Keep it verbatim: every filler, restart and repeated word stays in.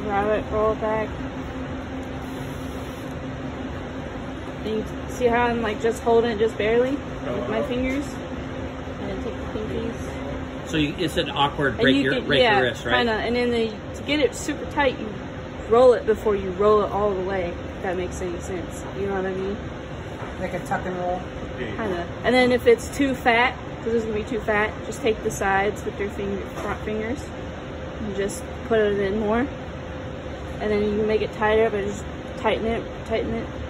Grab it, roll it back. And you see how I'm like just holding it just barely with my fingers? And then take the pinkies. So you, it's an awkward break, you your, can, break yeah, your wrist, right? Kinda. And then the, to get it super tight, you roll it before you roll it all the way, if that makes any sense. You know what I mean? Like a tuck and roll? Kinda. And then if it's too fat, because it's going to be too fat, just take the sides with your finger, front fingers and just put it in more. And then you can make it tighter, but just tighten it, tighten it.